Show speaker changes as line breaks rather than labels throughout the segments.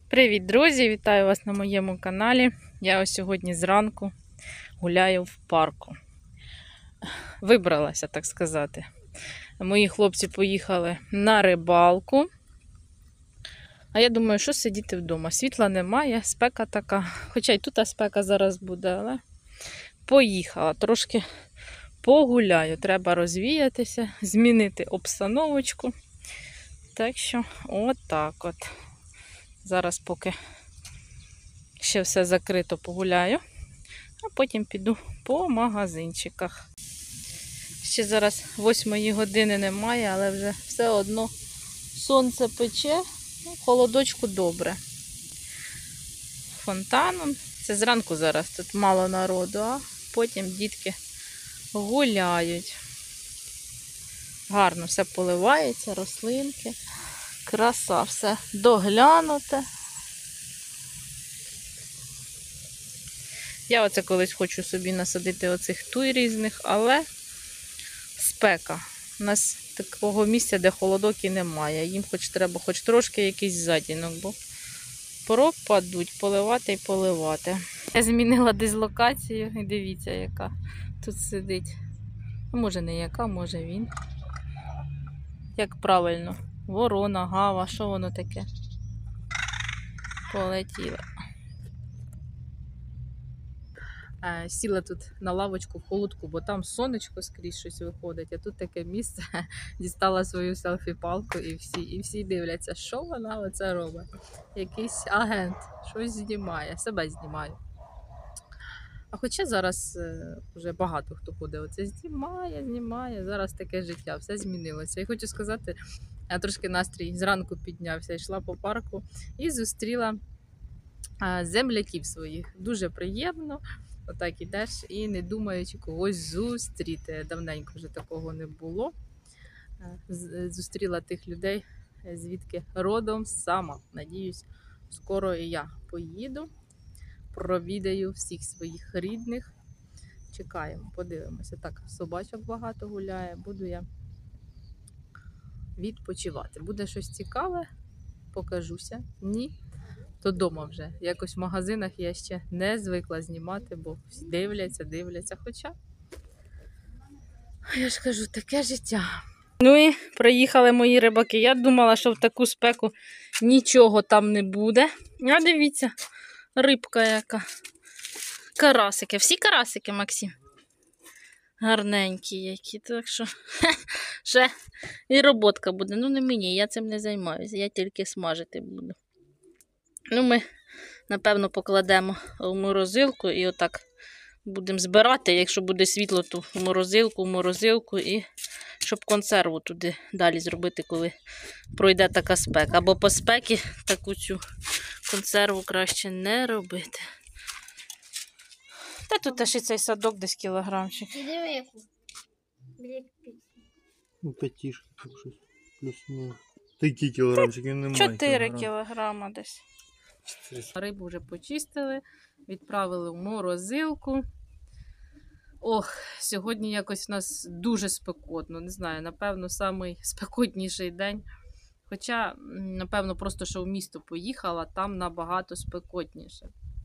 Привіт, друзі! Вітаю вас на моєму каналі. Я ось сьогодні зранку гуляю в парку. Вибралася, так сказати. Мої хлопці поїхали на рибалку. А я думаю, що сидіти вдома. Світла немає, спека така. Хоча й тут спека зараз буде, але поїхала. Трошки погуляю. Треба розвіятися, змінити обстановочку. Так що, отак от. Зараз поки ще все закрито, погуляю, а потім піду по магазинчиках. Ще зараз 8 години немає, але вже все одно сонце пече, холодочку добре. Фонтаном. Це зранку зараз тут мало народу, а потім дітки гуляють. Гарно все поливається, рослинки. Краса, все доглянуте. Я оце колись хочу собі насадити оцих туй різних, але спека. У нас такого місця, де холодок і немає. Їм треба хоч трошки якийсь затінок, бо пропадуть, поливати і поливати. Я змінила дислокацію і дивіться, яка тут сидить. Може не яка, може він. Як правильно. Ворона, гава, що воно таке? Полетіла. Сіла тут на лавочку в холодку, бо там сонечко скрізь щось виходить, а тут таке місце, дістала свою селфі-палку і всі дивляться, що вона оце робить. Якийсь агент, щось знімає, себе знімає. А хоча зараз вже багато хто ходить, оце знімає, зараз таке життя, все змінилося. І хочу сказати, я трошки настрій зранку піднявся, йшла по парку і зустріла земляків своїх. Дуже приємно. Отак ідеш і не думаючи когось зустріти. Давненько вже такого не було. Зустріла тих людей, звідки родом сама. Надіюсь, скоро і я поїду, провідаю всіх своїх рідних. Чекаємо, подивимося. Так, собачок багато гуляє, буду я відпочивати. Буде щось цікаве, покажуся. Ні. То вдома вже. Якось в магазинах я ще не звикла знімати, бо всі дивляться. Хоча, я ж кажу, таке життя. Ну і приїхали мої рибаки. Я думала, що в таку спеку нічого там не буде. А дивіться, рибка яка. Карасики. Всі карасики, Максим? Гарненькі які. Так що ще і роботка буде. Ну не мені, я цим не займаюся. Я тільки смажити буду. Ну, ми, напевно, покладемо в морозилку і отак будемо збирати. Якщо буде світло, то в морозилку і щоб консерву туди далі зробити, коли пройде така спека. Або по спекі таку цю консерву краще не робити. Та тут ще цей садок десь кілограмчик.
Ну, п'ятішки, так щось. Плюс-мінус. Такі кілограмчики немає.
4 кілограма десь. Рибу вже почистили, відправили в морозилку. Ох, сьогодні якось у нас дуже спекотно. Не знаю, напевно, самий спекотніший день. Хоча, напевно, просто що в місто поїхала, там набагато спекотніше.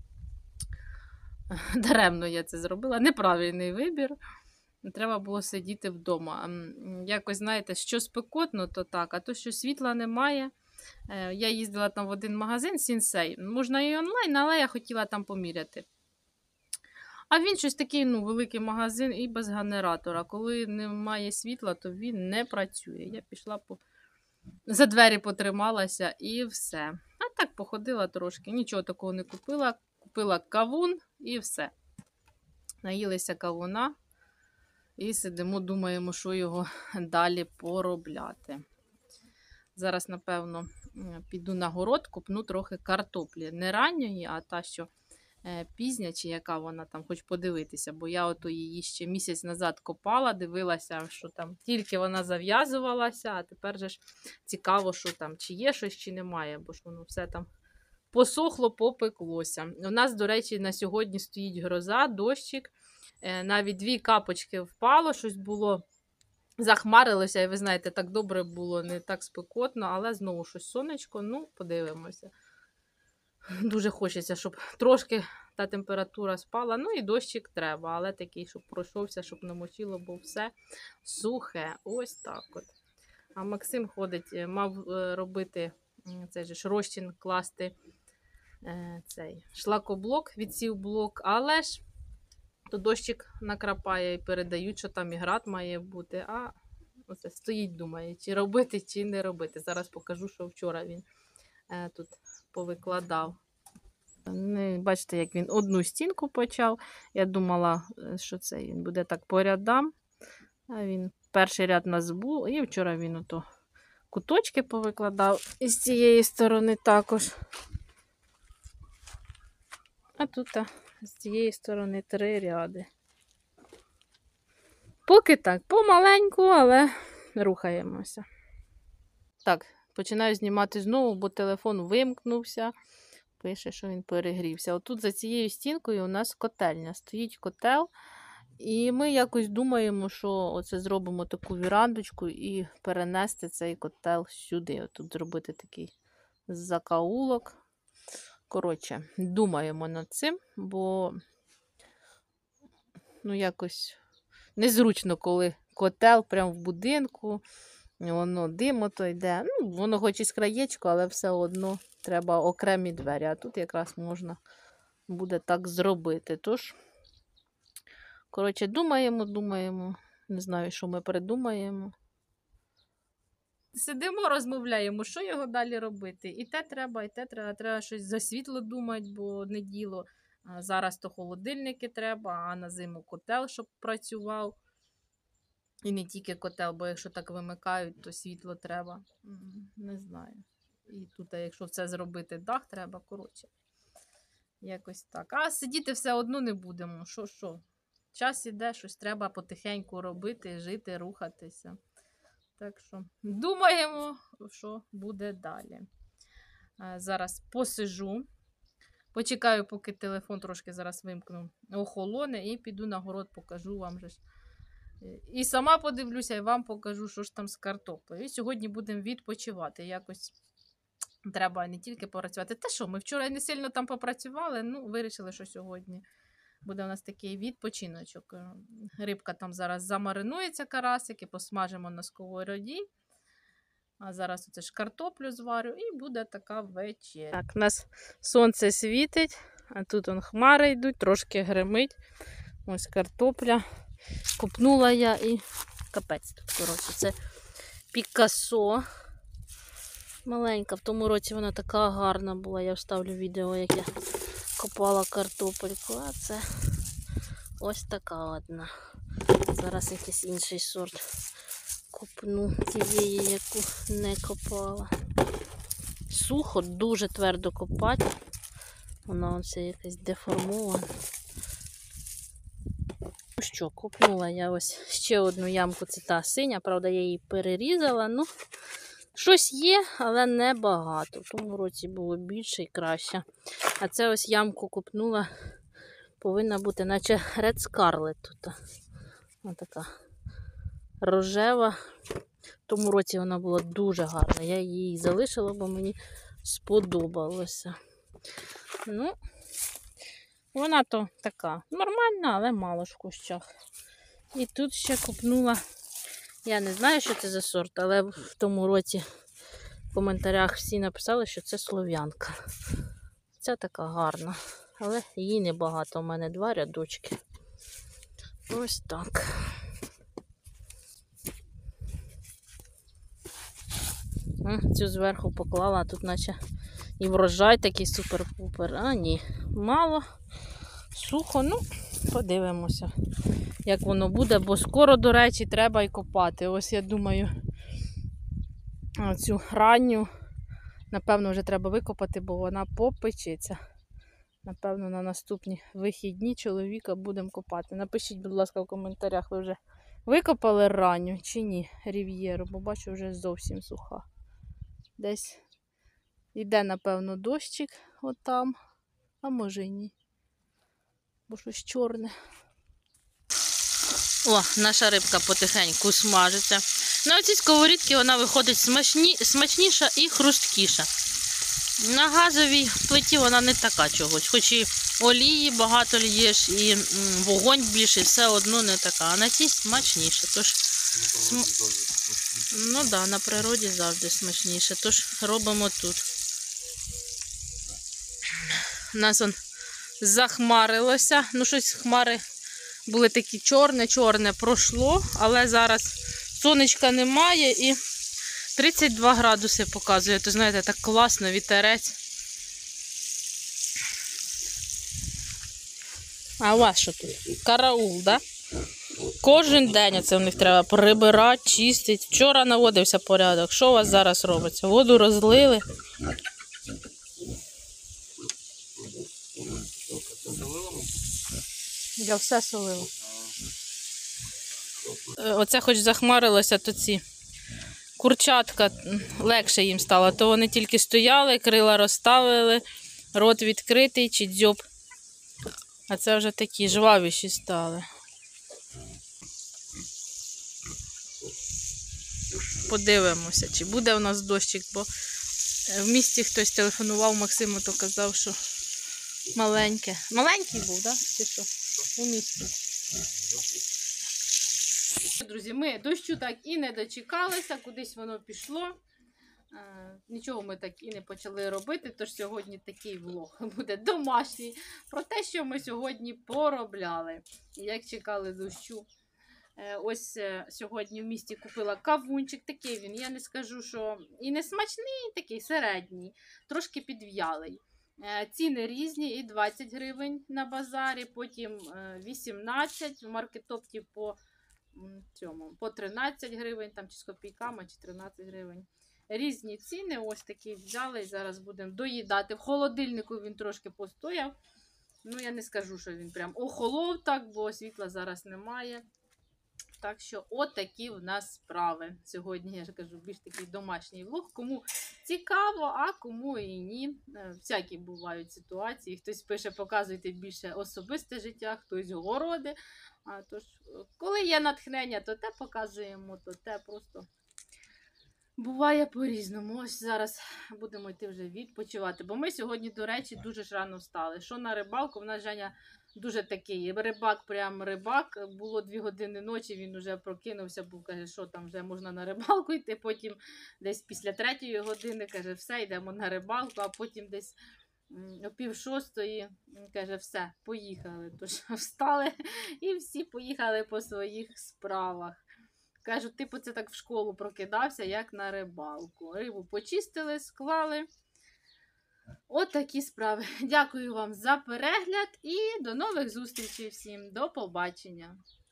Даремно я це зробила. Неправильний вибір. Треба було сидіти вдома. Якось, знаєте, що спекотно, то так, а то, що світла немає. Я їздила там в один магазин Сінсей. Можна і онлайн, але я хотіла там поміряти. А він щось такий, великий магазин і без генератора. Коли немає світла, то він не працює. Я пішла за двері потрималася і все. А так походила трошки. Нічого такого не купила. Купила кавун і все. Наїлися кавуна. І сидимо, думаємо, що його далі поробляти. Зараз, напевно, піду на город, купну трохи картоплі. Не ранньої, а та, що пізня, чи яка вона там, хоч подивитися. Бо я ото її ще місяць назад копала, дивилася, що там тільки вона зав'язувалася, а тепер же ж цікаво, що там, чи є щось, чи немає, бо ж воно все там посохло, попеклося. У нас, до речі, на сьогодні стоїть гроза, дощик. Навіть 2 капочки впало, щось було, захмарилося, і ви знаєте, так добре було, не так спекотно, але знову щось сонечко, подивимося. Дуже хочеться, щоб трошки та температура спала. Ну і дощик треба, але такий, щоб пройшовся, щоб не мочило, бо все сухе. Ось так от. А Максим ходить, мав робити цей же ж розчин, класти цей шлакоблок, відсів блок, але ж то дощик накрапає і передають, що там і град має бути. А оце стоїть, думає, чи робити, чи не робити. Зараз покажу, що вчора він тут повикладав. Бачите, як він одну стінку почав. Я думала, що це він буде так по рядам. А він перший ряд у нас був, і вчора він ото куточки повикладав. І з цієї сторони також. А тут з цієї сторони 3 ряди. Поки так, помаленьку, але рухаємося. Так, починаю знімати знову, бо телефон вимкнувся. Пише, що він перегрівся. Отут за цією стінкою у нас котельня. Стоїть котел. І ми якось думаємо, що оце зробимо таку вірандочку і перенести цей котел сюди. Отут зробити такий закаулок. Коротше, думаємо над цим, бо якось незручно, коли котел прямо в будинку, воно дим ото йде. Воно хоч і з краєчку, але все одно треба окремі двері. А тут якраз можна буде так зробити. Тож, коротше, думаємо. Не знаю, що ми придумаємо. Сидимо, розмовляємо, що його далі робити. І те треба. Треба щось за світло думати, бо не діло. Зараз то холодильники треба, а на зиму котел, щоб працював. І не тільки котел, бо якщо так вимикають, то світло треба. Не знаю. І тут, якщо це зробити, дах треба, коротше. Якось так. А сидіти все одно не будемо. Що? Час іде, щось треба потихеньку робити, жити, рухатися. Так що думаємо, що буде далі. Зараз посижу. Почекаю, поки телефон трошки зараз вимкну, охолоне, і піду на город, покажу вам же. І сама подивлюся, і вам покажу, що ж там з картоплею. І сьогодні будемо відпочивати. Якось треба не тільки попрацювати. Та що, ми вчора не сильно там попрацювали, вирішили, що сьогодні буде у нас такий відпочиночок. Рибка там зараз замаринується, карасики, посмажимо на сковороді. А зараз оце ж картоплю зварю і буде така вечеря. Так, у нас сонце світить, а тут хмари йдуть, трошки гримить. Ось картопля. Купнула я і капець тут, коротше, це Пікассо. Маленька, в тому році вона така гарна була. Я вставлю відео, як я копала картопельку, а це ось така одна. Зараз якийсь інший сорт купну тієї, яку не копала. Сухо, дуже твердо копати. Вона ось якась деформована. Ну що, купнула я ось ще одну ямку, це та синя, правда, я її перерізала. Щось є, але не багато. В тому році було більше і краще. А це ось ямку купнула, повинна бути, наче Red Scarlet тут. Ось така рожева. В тому році вона була дуже гарна. Я її залишила, бо мені сподобалося. Вона то така нормальна, але мало ж в кущах. І тут ще купнула, я не знаю, що це за сорт, але в тому році в коментарях всі написали, що це слов'янка. Ця така гарна, але її небагато, у мене 2 рядочки. Ось так. Цю зверху поклала, а тут наче і врожай такий супер-пупер. А ні, мало, сухо, подивимося, як воно буде, бо скоро, до речі, треба й копати. Ось я думаю, цю ранню, напевно, вже треба викопати, бо вона попечеться. Напевно, на наступні вихідні чоловіка будемо копати. Напишіть, будь ласка, в коментарях, ви вже викопали ранню чи ні, рів'єру, бо бачу, вже зовсім суха. Десь йде, напевно, дощик отам, а може й ні, бо щось чорне. О, наша рибка потихеньку смажиться. На оцій сковорідці вона виходить смачніша і хрусткіша. На газовій плиті вона не така чогось. Хоч і олії багато льєш, і вогонь більший, все одно не така. А на тій смачніше. Тож, ну так, да, на природі завжди смачніше. Тож робимо тут. У нас он захмарилося. Ну, щось хмари були такі чорне пройшло, але зараз сонечка немає і 32 градуси показує. То, знаєте, так класно, вітерець. А у вас що тут? Караул, да? Кожен день це в них треба прибирати, чистити. Вчора наводився порядок. Що у вас зараз робиться? Воду розлили. Я все солила. Оце хоч захмарилося, то ці курчатка легше їм стало. То вони тільки стояли, крила розставили, рот відкритий чи дзьоб. А це вже такі жвавіші стали. Подивимося, чи буде у нас дощик, бо в місті хтось телефонував Максиму, то казав, що маленьке. Маленький був, так? Чи що? У місті. Друзі, ми дощу так і не дочекалися, кудись воно пішло. Нічого ми так і не почали робити, тож сьогодні такий влог буде домашній про те, що ми сьогодні поробляли. І як чекали дощу. Ось сьогодні в місті купила кавунчик, такий він, я не скажу, що і не смачний, такий середній, трошки підв'ялий. Ціни різні, і 20 гривень на базарі, потім 18, в маркетопті по 13 гривень, там чи з копійками, чи 13 гривень. Різні ціни, ось такі взяли, і зараз будемо доїдати. В холодильнику він трошки постояв, ну я не скажу, що він прям охолов так, бо світла зараз немає. Так що отакі в нас справи. Сьогодні, я ж кажу, більш такий домашній влог. Кому цікаво, а кому і ні. Всякі бувають ситуації. Хтось пише, показуйте більше особисте життя, хтось городи. Тож, коли є натхнення, то те показуємо, то те просто буває по-різному. Ось зараз будемо йти вже відпочивати. Бо ми сьогодні, до речі, дуже ж рано встали. Що на рибалку, в нас Женя дуже такий рибак, прям рибак. Було 2 години ночі, він вже прокинувся, був, каже, що там вже можна на рибалку йти. Потім десь після 3 години, каже, все, йдемо на рибалку, а потім десь о 5:30, каже, все, поїхали. Тож встали і всі поїхали по своїх справах. Кажу, типу, це так в школу прокидався, як на рибалку. Рибу почистили, склали. От такі справи. Дякую вам за перегляд і до нових зустрічей всім. До побачення.